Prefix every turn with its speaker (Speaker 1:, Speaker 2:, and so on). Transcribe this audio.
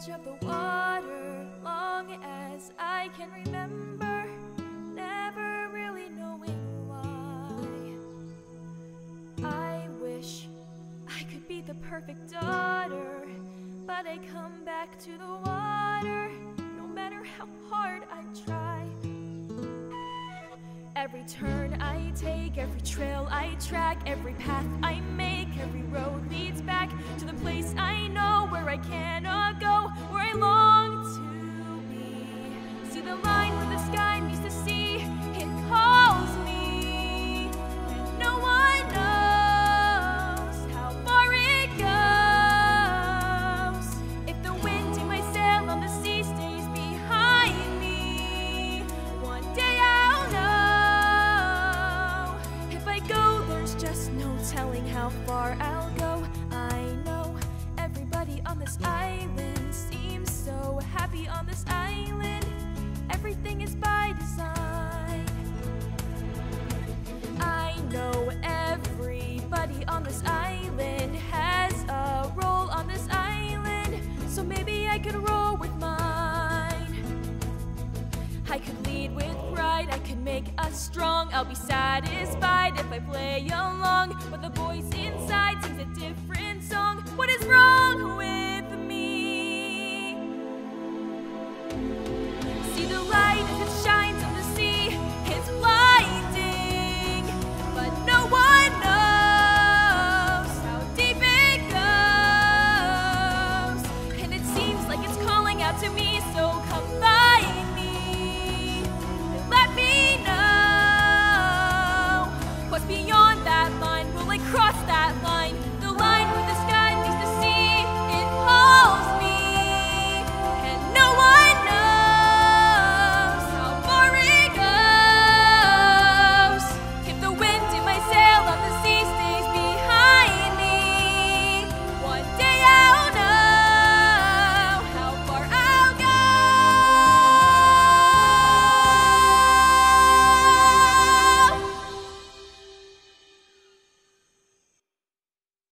Speaker 1: edge of the water, long as I can remember, never really knowing why. I wish I could be the perfect daughter, but I come back to the water, no matter how hard I try. Every turn I take, every trail I track, every path I make, every road leads back to the place I know, where I cannot go, where I long to be. See the line where the sky meets the sea, it calls me, and no one knows how far it goes. If the wind in my sail on the sea stays behind me, one day I'll know. If I go, there's just no telling how far I'll go. I know everybody on this island seems so happy on this island. Everything is by design. I know everybody on this island has a role on this island, so maybe I could roll with mine. I could lead with pride, I could make us strong. I'll be satisfied if I play along, but the voice inside sings a different